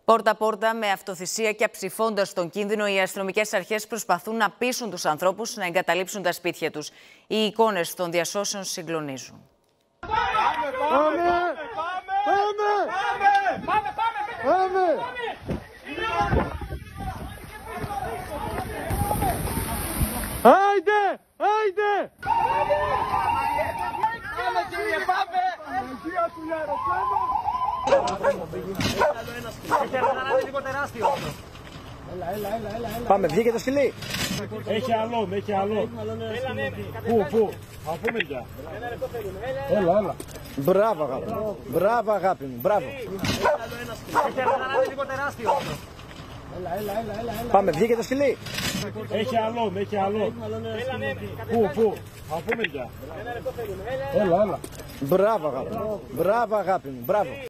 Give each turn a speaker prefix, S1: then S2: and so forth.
S1: Πόρτα-πόρτα, με αυτοθυσία και αψηφώντας τον κίνδυνο, οι αστυνομικές αρχές προσπαθούν να πείσουν τους ανθρώπους να εγκαταλείψουν τα σπίτια τους. Οι εικόνες των διασώσεων συγκλονίζουν.
S2: Άιντε! Άιντε!
S3: Πάμε, βγήκε το σκυλί.
S2: Έχει αλόν, έχει αλόν. Πού, από πού μεριά. Έλα.
S3: Μπράβο αγάπη μου, μπράβο αγάπη μου, μπράβο. Πάμε, βγήκε το σκυλί.
S2: Έχει αλόν, έχει αλόν. Πού, από πού μεριά. Έλα.
S3: Μπράβο αγάπη μου, μπράβο αγάπη μου, μπράβο.